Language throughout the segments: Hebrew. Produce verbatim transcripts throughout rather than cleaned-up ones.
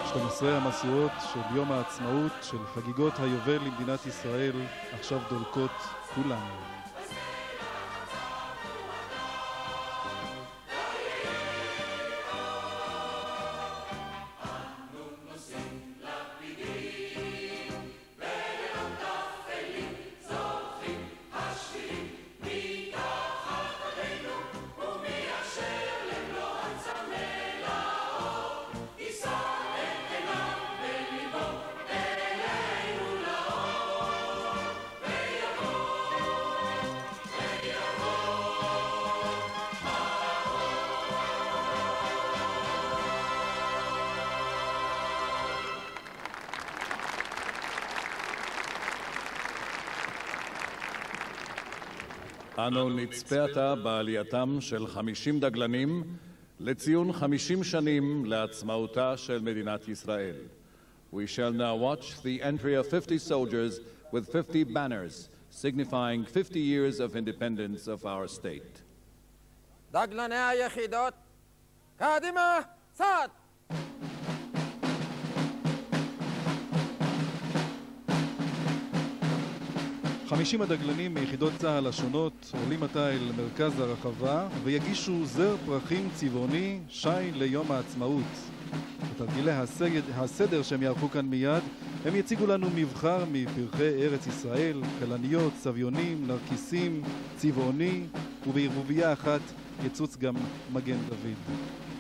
שתים עשרה המשואות של יום העצמאות, של חגיגות היובל למדינת ישראל, עכשיו דולקות כולן. אנו נצפה עתה בעלייתם של חמישים דגלנים לציון חמישים שנים לעצמאותה של מדינת ישראל. We shall now watch the entry of fifty soldiers with fifty banners signifying fifty years of independence of our state. דגלני היחידות, קדימה, צד! חמישים הדגלנים מיחידות צה"ל השונות עולים עתה אל מרכז הרחבה ויגישו זר פרחים צבעוני שי ליום העצמאות. בתרגילי הסדר, הסדר שהם יערכו כאן מיד, הם יציגו לנו מבחר מפרחי ארץ ישראל, כלניות, סביונים, נרקיסים, צבעוני, ובערבוביה אחת יצוץ גם מגן דוד.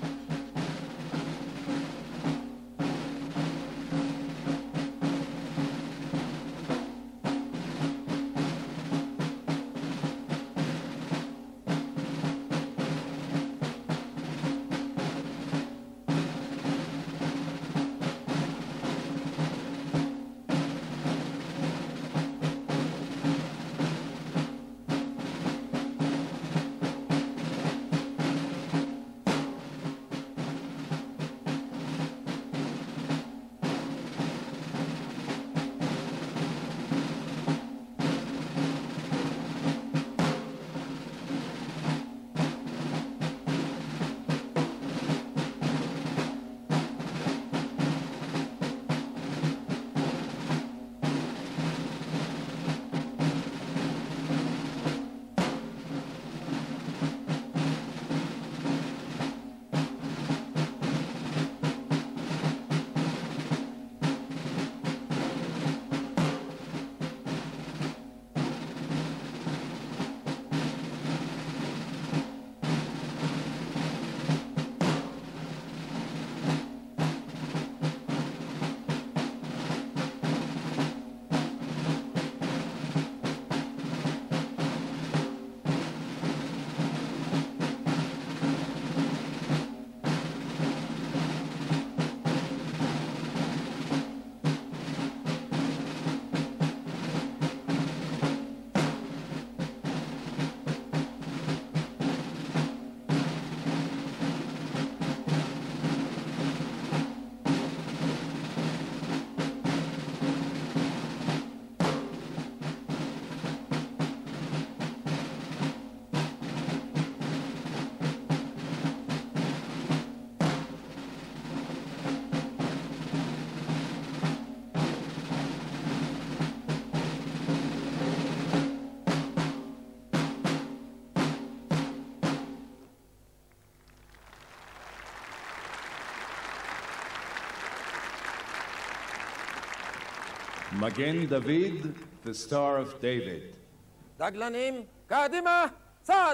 מגן דוד, the Star of David. דגלנים, קדימה, צד!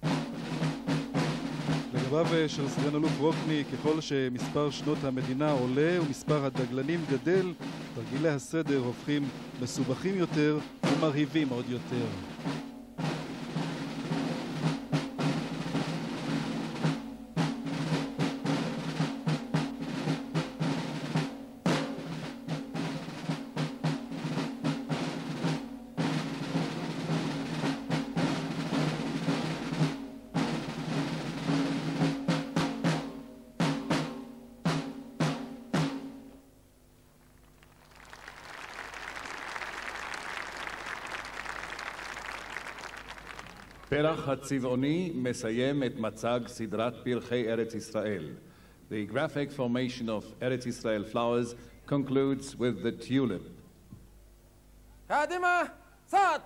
לגביו של סגן אלוף רוקני, ככל שמספר שנות המדינה עולה ומספר הדגלנים גדל, תרגילי הסדר הופכים מסובכים יותר ומרהיבים עוד יותר. פרח הצבעוני מסיים את מצג סדרת פרחי ארץ ישראל. The graphic formation of Eretz Israel flowers concludes with the tulip. Kadima, Sad!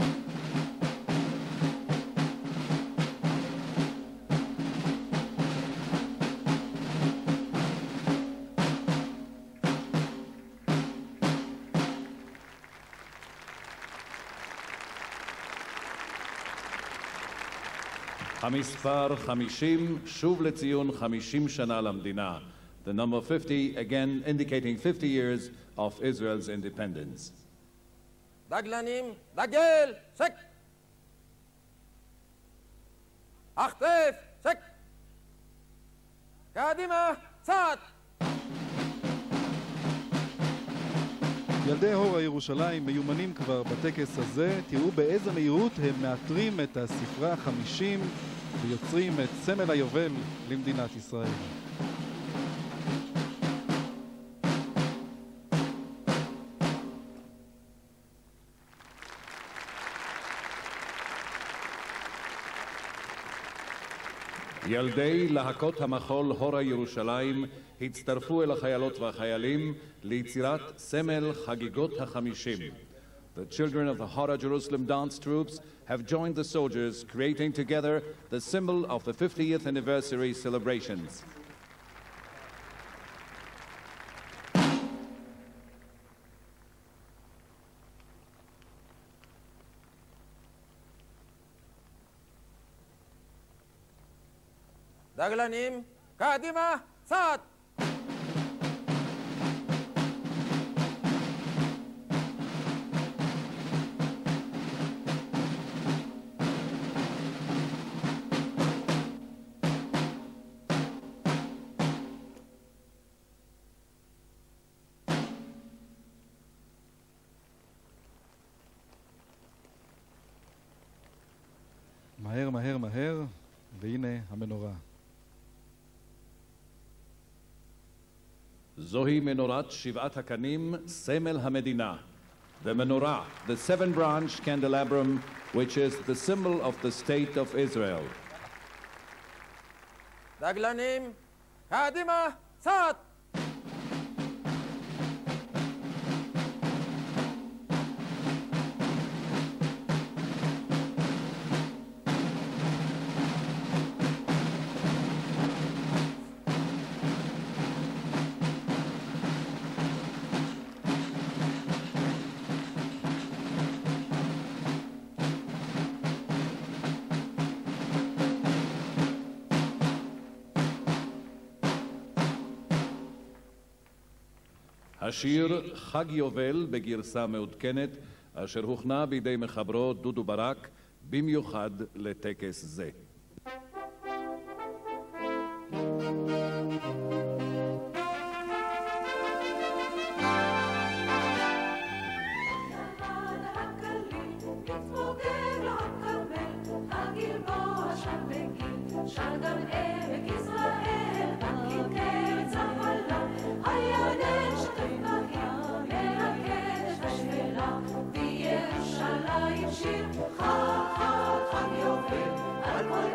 המספר חמישים, שוב לציון חמישים שנה למדינה. The number fifty, again indicating fifty years of Israel's independence. דגלנים, דגל, סק! אכתף, סק! קדימה, צד! ילדי הורה ירושלים מיומנים כבר בטקס הזה. תראו באיזה מהירות הם מאתרים את הספרה החמישים ויוצרים את סמל היובל למדינת ישראל. ילדי להקות המחול הורה ירושלים הצטרפו אל החיילות והחיילים ליצירת סמל חגיגות החמישים. The children of the Hora Jerusalem dance troops have joined the soldiers, creating together the symbol of the fiftieth anniversary celebrations. דגלנים, קדימה, צד! מהר, מהר, מהר, והנה המנורה. זוהי מנורת שבעת הקנים, סמל המדינה. The menorah, the seven-branch candelabrum, which is the symbol of the state of Israel. דגלנים, קדימה, צד! השיר חג יובל בגרסה מעודכנת, אשר הוכנה בידי מחברו דודו ברק, במיוחד לטקס זה. שיר חג חג חג יובל על כל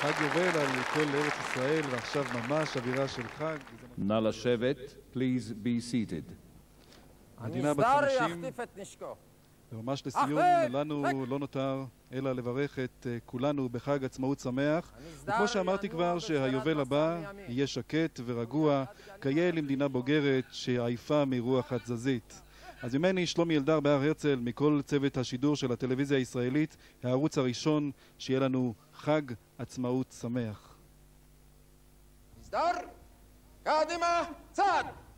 חג יובל על כל ארץ ישראל, ועכשיו ממש אווירה של חג. נא לשבת. Please be seated. המדינה בת המסדר חמישים, יחטיף את נשקו. וממש לסיום, אחרי, לנו רק. לא נותר אלא לברך את אה, כולנו בחג עצמאות שמח. וכמו שאמרתי כבר, שהיובל הבא יהיה שקט ורגוע, כיאה למדינה בוגרת שעייפה מרוח התזזית. אז ממני שלומי אלדר בהר הרצל, מכל צוות השידור של הטלוויזיה הישראלית, הערוץ הראשון, שיהיה לנו חג עצמאות שמח. מסדר, קדימה, צד!